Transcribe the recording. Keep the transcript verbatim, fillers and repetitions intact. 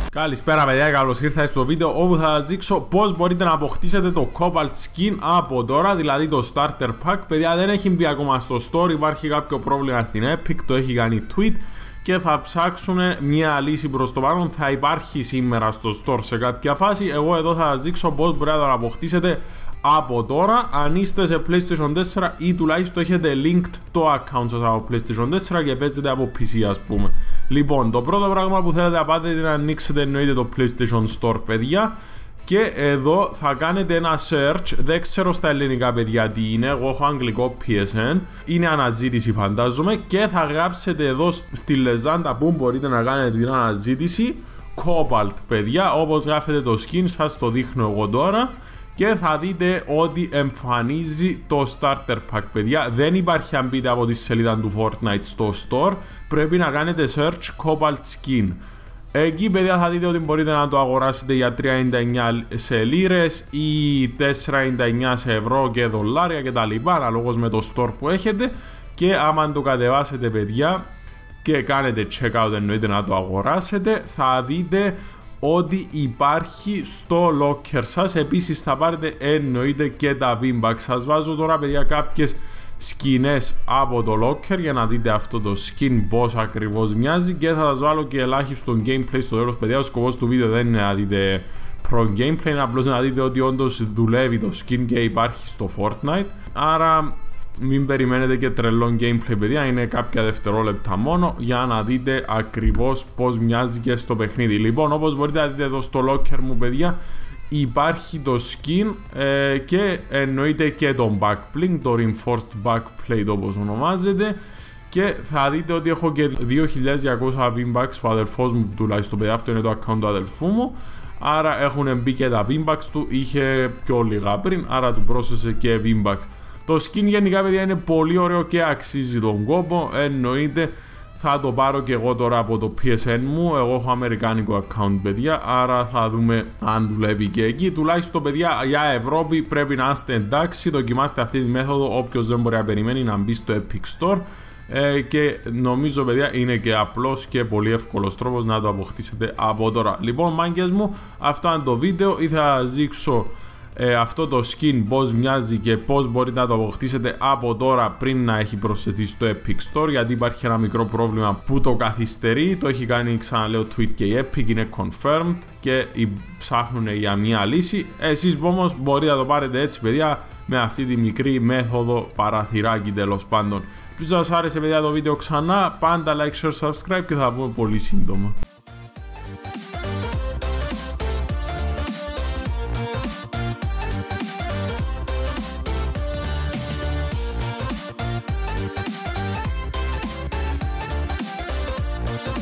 Καλησπέρα παιδιά, καλώς ήρθατε στο βίντεο όπου θα σας δείξω πώς μπορείτε να αποκτήσετε το Cobalt Skin από τώρα, δηλαδή το Starter Pack. Παιδιά, δεν έχει μπει ακόμα στο store, υπάρχει κάποιο πρόβλημα στην Epic, το έχει κάνει tweet και θα ψάξουν μια λύση προς το παρόν. Θα υπάρχει σήμερα στο store σε κάποια φάση. Εγώ εδώ θα σας δείξω πώς μπορείτε να το αποκτήσετε από τώρα, αν είστε σε PlayStation τέσσερα ή τουλάχιστον έχετε linked το account σας από PlayStation τέσσερα και παίζετε από πι σι, ας πούμε. Λοιπόν, το πρώτο πράγμα που θέλετε να πάτε είναι να ανοίξετε εννοείται το PlayStation Store, παιδιά. Και εδώ θα κάνετε ένα search, δεν ξέρω στα ελληνικά παιδιά τι είναι, εγώ έχω αγγλικό πι ες εν, είναι αναζήτηση φαντάζομαι, και θα γράψετε εδώ στη λεζάντα που μπορείτε να κάνετε την αναζήτηση Cobalt, παιδιά, όπως γράφετε το skin, σας το δείχνω εγώ τώρα. Και θα δείτε ότι εμφανίζει το Starter Pack, παιδιά. Δεν υπάρχει αν μπείτε από τη σελίδα του Fortnite στο store. Πρέπει να κάνετε search Cobalt Skin. Εκεί, παιδιά, θα δείτε ότι μπορείτε να το αγοράσετε για τρία ενενήντα εννιά σε λίρες ή τέσσερα ενενήντα εννιά σε ευρώ και δολάρια κτλ. Αναλόγως με το store που έχετε. Και άμα το κατεβάσετε, παιδιά, και κάνετε checkout, εννοείται να το αγοράσετε, θα δείτε ότι υπάρχει στο locker σας. Επίσης θα πάρετε εννοείται και τα V-Bucks. Σας βάζω τώρα, παιδιά, κάποιες σκηνές από το locker για να δείτε αυτό το skin πώς ακριβώς μοιάζει, και θα σας βάλω και ελάχιστο gameplay στο τέλος, παιδιά. Ο σκοπός του βίντεο δεν είναι να δείτε pro gameplay, είναι απλώς να δείτε ότι όντως δουλεύει το skin και υπάρχει στο Fortnite. Άρα μην περιμένετε και τρελό gameplay, παιδιά, είναι κάποια δευτερόλεπτα μόνο για να δείτε ακριβώς πώς μοιάζει και στο παιχνίδι. Λοιπόν, όπως μπορείτε να δείτε εδώ στο locker μου, παιδιά, υπάρχει το skin ε, και εννοείται και το backbling, το reinforced backplate όπως ονομάζεται, και θα δείτε ότι έχω και δύο χιλιάδες διακόσια V-Bucks, ο αδελφός μου τουλάχιστον, παιδιά, αυτό είναι το account του αδελφού μου. Άρα έχουν μπει και τα V-Bucks του, είχε πιο λίγα πριν, άρα του πρόσθεσε και V-Bucks. Το skin γενικά, παιδιά, είναι πολύ ωραίο και αξίζει τον κόπο, εννοείται. Θα το πάρω και εγώ τώρα από το πι ες εν μου, εγώ έχω αμερικάνικο account, παιδιά, άρα θα δούμε αν δουλεύει και εκεί. Τουλάχιστον, παιδιά, για Ευρώπη πρέπει να είστε εντάξει, δοκιμάστε αυτή τη μέθοδο, όποιος δεν μπορεί να περιμένει να μπει στο Epic Store. Ε, και νομίζω, παιδιά, είναι και απλός και πολύ εύκολος τρόπος να το αποκτήσετε από τώρα. Λοιπόν, μάγκες μου, αυτό είναι το βίντεο, ήθελα να δείξω Ε, αυτό το skin πώς μοιάζει και πώς μπορείτε να το αποκτήσετε από τώρα πριν να έχει προσθεθεί στο Epic Store, γιατί υπάρχει ένα μικρό πρόβλημα που το καθυστερεί, το έχει κάνει, ξαναλέω, tweet και η Epic, είναι confirmed και ψάχνουν για μια λύση. Εσείς όμως μπορείτε να το πάρετε έτσι, παιδιά, με αυτή τη μικρή μέθοδο παραθυράκι, τέλος πάντων. Ελπίζω σας άρεσε, παιδιά, το βίντεο ξανά, πάντα like, share, subscribe και θα πούμε πολύ σύντομα.